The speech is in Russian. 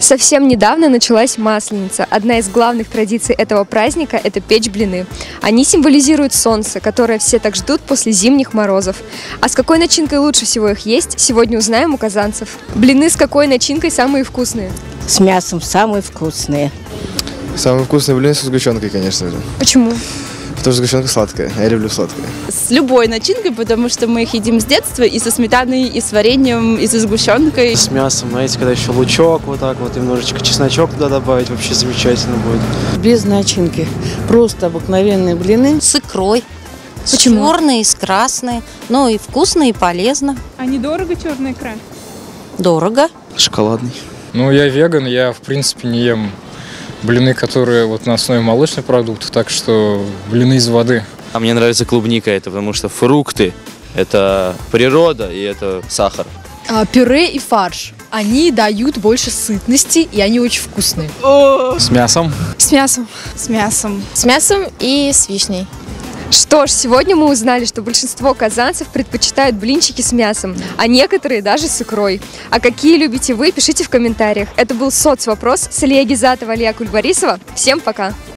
Совсем недавно началась Масленица. Одна из главных традиций этого праздника – это печь блины. Они символизируют солнце, которое все так ждут после зимних морозов. А с какой начинкой лучше всего их есть, сегодня узнаем у казанцев. Блины с какой начинкой самые вкусные? С мясом самые вкусные. Самые вкусные блины со сгущенкой, конечно же. Почему? Потому что сгущенка сладкая, я люблю сладкое. С любой начинкой, потому что мы их едим с детства, и со сметаной, и с вареньем, и со сгущенкой. С мясом, знаете, когда еще лучок, вот так вот, немножечко чесночок туда добавить, вообще замечательно будет. Без начинки. Просто обыкновенные блины. С икрой. Почему? С черной, с красной. Ну и вкусно, и полезно. А недорого черная икра? Дорого. Шоколадный. Ну, я веган, я, в принципе, не ем блины, которые вот на основе молочных продуктов, так что блины из воды. А мне нравится клубника, это потому что фрукты – это природа и это сахар. Пюре и фарш. Они дают больше сытности, и они очень вкусные. С мясом. С мясом. С мясом. С мясом и с вишней. Что ж, сегодня мы узнали, что большинство казанцев предпочитают блинчики с мясом, а некоторые даже с икрой. А какие любите вы, пишите в комментариях. Это был соцвопрос с Ильей Гизатова, Алия Кульбарисова. Всем пока!